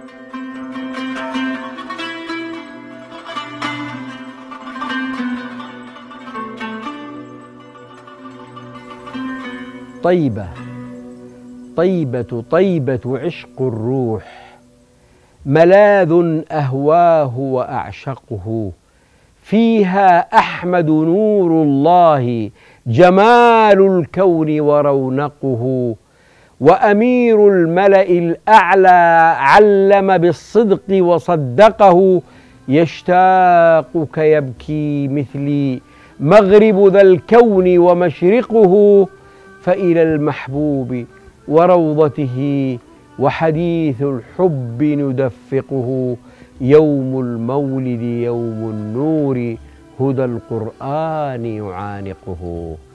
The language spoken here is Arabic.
طيبة طيبة طيبة عشق الروح، ملاذ أهواه وأعشقه، فيها أحمد نور الله جمال الكون ورونقه، وأمير الملأ الأعلى علم بالصدق وصدقه، يشتاقك يبكي مثلي مغرب ذا الكون ومشرقه، فإلى المحبوب وروضته وحديث الحب ندفقه، يوم المولد يوم النور هدى القرآن يعانقه.